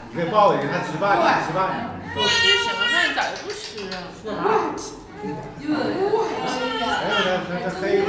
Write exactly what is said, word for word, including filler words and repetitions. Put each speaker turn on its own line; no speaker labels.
你可以抱着他吃饭，吃饭。
不吃什么饭？早就不吃了。
哎，他他他黑。